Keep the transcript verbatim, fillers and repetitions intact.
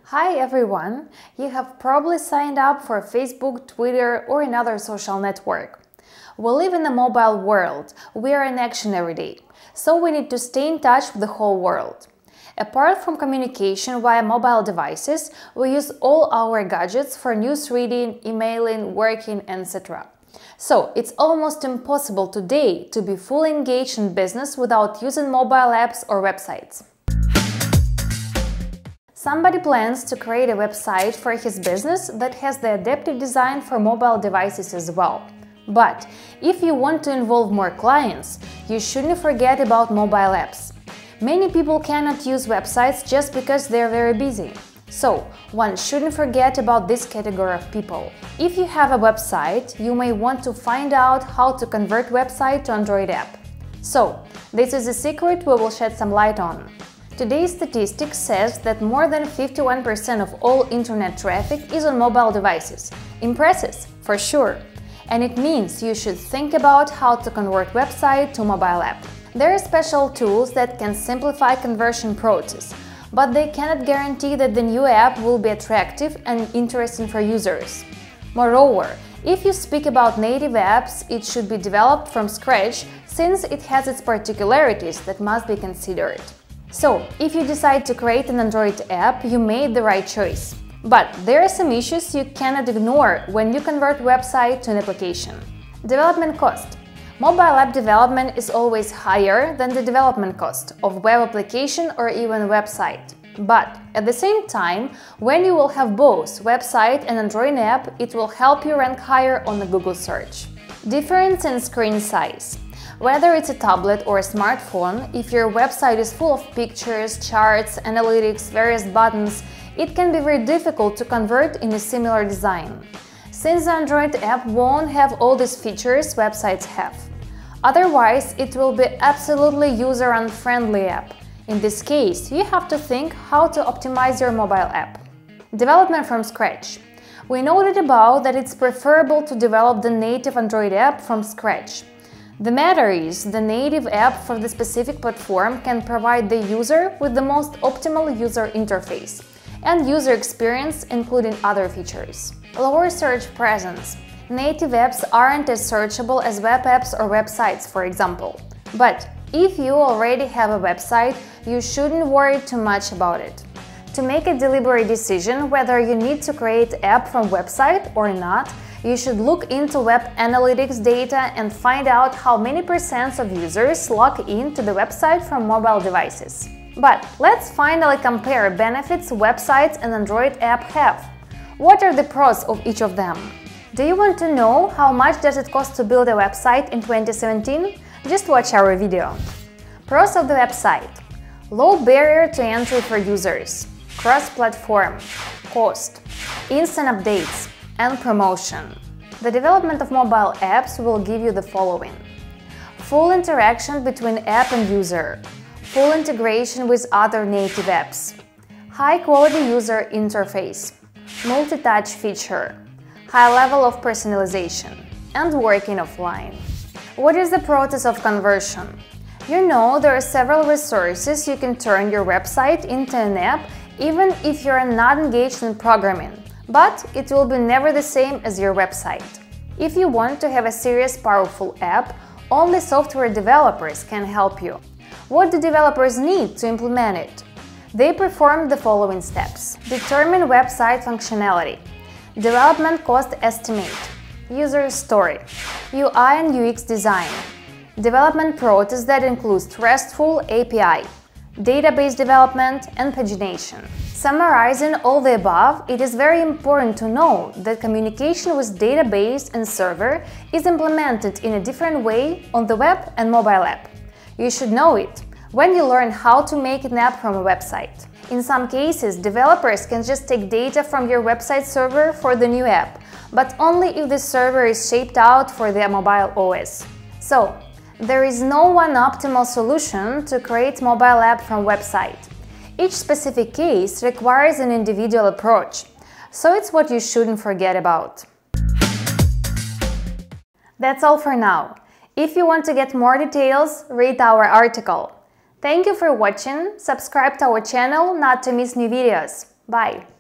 Hi everyone! You have probably signed up for Facebook, Twitter or another social network. We live in a mobile world, we are in action every day, so we need to stay in touch with the whole world. Apart from communication via mobile devices, we use all our gadgets for news reading, emailing, working, et cetera. So, it's almost impossible today to be fully engaged in business without using mobile apps or websites. Somebody plans to create a website for his business that has the adaptive design for mobile devices as well. But if you want to involve more clients, you shouldn't forget about mobile apps. Many people cannot use websites just because they're very busy. So, one shouldn't forget about this category of people. If you have a website, you may want to find out how to convert website to Android app. So, this is a secret we will shed some light on. Today's statistics says that more than fifty-one percent of all internet traffic is on mobile devices. Impressive, for sure. And it means you should think about how to convert website to mobile app. There are special tools that can simplify conversion process, but they cannot guarantee that the new app will be attractive and interesting for users. Moreover, if you speak about native apps, it should be developed from scratch, since it has its particularities that must be considered. So, if you decide to create an Android app, you made the right choice. But there are some issues you cannot ignore when you convert website to an application. Development cost. Mobile app development is always higher than the development cost of web application or even website. But at the same time, when you will have both website and Android app, it will help you rank higher on the Google search. Difference in screen size. Whether it's a tablet or a smartphone, if your website is full of pictures, charts, analytics, various buttons, it can be very difficult to convert in a similar design, since the Android app won't have all these features websites have. Otherwise, it will be absolutely user-unfriendly app. In this case, you have to think how to optimize your mobile app. Development from scratch. We noted above that it's preferable to develop the native Android app from scratch. The matter is, the native app for the specific platform can provide the user with the most optimal user interface and user experience, including other features. Lower search presence. Native apps aren't as searchable as web apps or websites, for example. But if you already have a website, you shouldn't worry too much about it. To make a deliberate decision whether you need to create an app from website or not, you should look into web analytics data and find out how many percent of users log in to the website from mobile devices. But let's finally compare benefits websites and Android app have. What are the pros of each of them? Do you want to know how much does it cost to build a website in twenty seventeen? Just watch our video. Pros of the website: low barrier to entry for users, cross-platform, cost, instant updates, and promotion. The development of mobile apps will give you the following: full interaction between app and user, full integration with other native apps, high-quality user interface, multi-touch feature, high level of personalization, and working offline. What is the process of conversion? You know, there are several resources you can turn your website into an app even if you are not engaged in programming. But it will be never the same as your website. If you want to have a serious, powerful app, only software developers can help you. What do developers need to implement it? They perform the following steps. Determine website functionality, development cost estimate, user story, U I and U X design, development process that includes RESTful A P I, database development, and pagination. Summarizing all the above, it is very important to know that communication with database and server is implemented in a different way on the web and mobile app. You should know it when you learn how to make an app from a website. In some cases, developers can just take data from your website server for the new app, but only if the server is shaped out for the mobile O S. So, there is no one optimal solution to create mobile app from website. Each specific case requires an individual approach, so it's what you shouldn't forget about. That's all for now. If you want to get more details, read our article. Thank you for watching, subscribe to our channel not to miss new videos. Bye!